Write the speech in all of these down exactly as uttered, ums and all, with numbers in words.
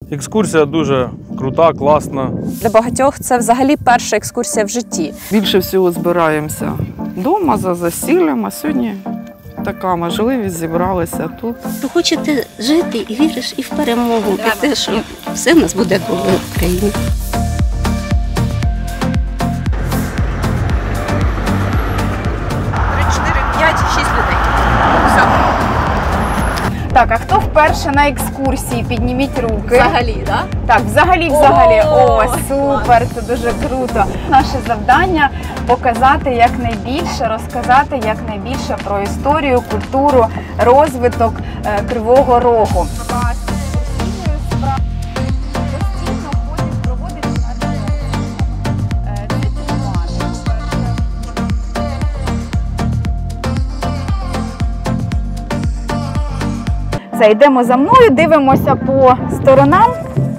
Екскурсія дуже крута, класна. Для багатьох це взагалі перша екскурсія в житті. Більше всього збираємося вдома за засіллям, а сьогодні така можливість, зібралися тут. Ви хочете жити і віриш і в перемогу, і в те, що все в нас буде добре в країні. три, чотири, п'ять, шість людей. Все. Так, а хто вперше на екскурсії? Підніміть руки. Взагалі, так? Так, взагалі, взагалі. О, О, супер, це дуже круто. Наше завдання – показати якнайбільше, розказати якнайбільше про історію, культуру, розвиток е, Кривого Рогу. Зайдемо за мною, дивимося по сторонам.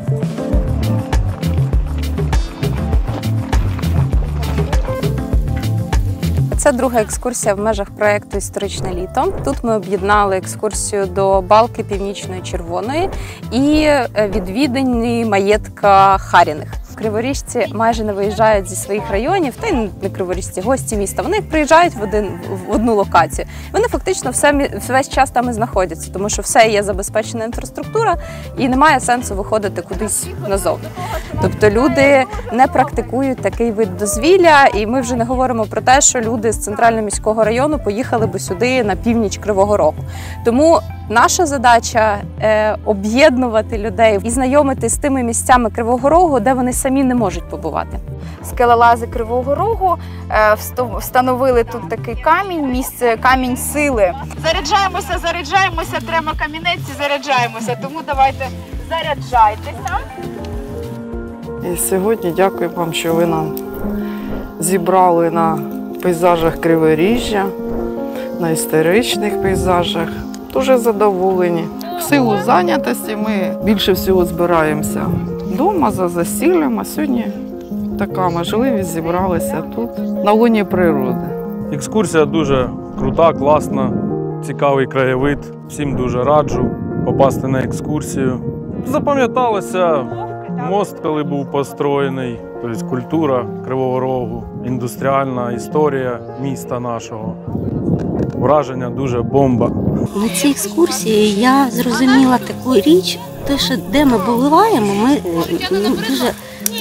Це друга екскурсія в межах проєкту «Історичне літо». Тут ми об'єднали екскурсію до балки Північної Червоної і відвідини маєтка Харіних. Криворіжці майже не виїжджають зі своїх районів, та й не криворіжці, гості міста. Вони приїжджають в, один, в одну локацію. Вони фактично все, весь час там і знаходяться, тому що все є забезпечена інфраструктура і немає сенсу виходити кудись назовні. Тобто люди не практикують такий вид дозвілля, і ми вже не говоримо про те, що люди з центрального міського району поїхали би сюди на північ Кривого Рогу. Тому наша задача е, – об'єднувати людей і знайомити з тими місцями Кривого Рогу, де вони самі не можуть побувати. Скелелази Кривого Рогу е, встановили тут такий камінь, місце камінь сили. Заряджаємося, заряджаємося, треба камінець і заряджаємося, тому давайте заряджайтеся. І сьогодні дякую вам, що ви нам зібрали на пейзажах Криворіжжя, на історичних пейзажах. Дуже задоволені. В силу зайнятості ми більше всього збираємося вдома за засіллям, а сьогодні така можливість, зібралися тут, на лоні природи. Екскурсія дуже крута, класна, цікавий краєвид. Всім дуже раджу попасти на екскурсію. Запам'яталося мост, коли був построєний, тобто культура Кривого Рогу, індустріальна історія міста нашого. Враження дуже бомба. На цій екскурсії я зрозуміла таку річ, те, що де ми буваємо, ми ну, дуже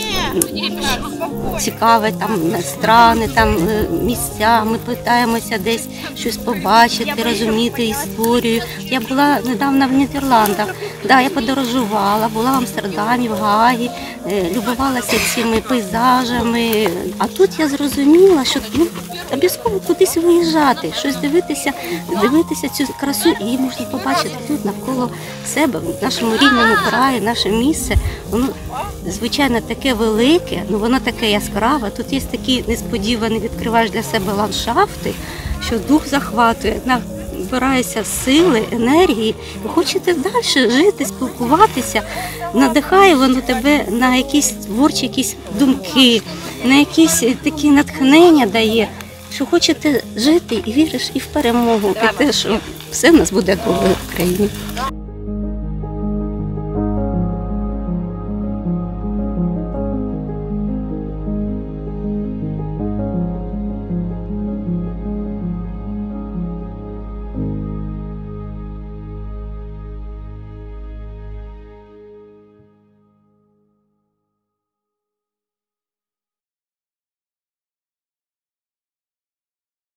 цікаві там страни, там місця, ми питаємося десь щось побачити, розуміти історію. Я була недавно в Нідерландах, да, я подорожувала, була в Амстердамі, в Гагі, любувалася цими пейзажами. А тут я зрозуміла, що ну, обов'язково кудись виїжджати, щось дивитися, дивитися цю красу, і її можна побачити тут навколо себе, в нашому рідному краї, наше місце. Воно, звичайно, таке велике, ну воно таке яскраве. Тут є такі несподівані, відкриваєш для себе ландшафти, що дух захватує, набираєшся сили, енергії, ви хочете далі жити, спілкуватися, надихає воно тебе на якісь творчі якісь думки, на якісь такі натхнення дає, що хочете жити і віриш і в перемогу, і те, що все в нас буде добре в країні.